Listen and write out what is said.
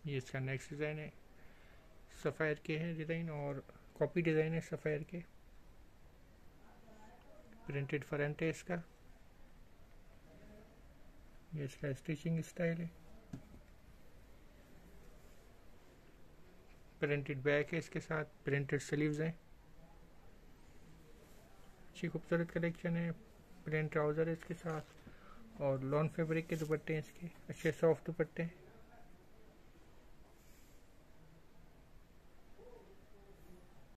ये इसका next design है, सफ़ायर के है डिज़ाइन और कॉपी डिज़ाइन है सफ़ायर के। प्रिंटेड फ्रंट है इसका। ये इसका स्टिचिंग स्टाइल है। प्रिंटेड बैक है, इसके साथ प्रिंटेड स्लीव्स हैं। अच्छी खूबसूरत कलेक्शन है। प्लेन ट्राउज़र है इसके साथ और लॉन फैब्रिक के दुपट्टे हैं इसके, अच्छे सॉफ्ट दुपट्टे हैं।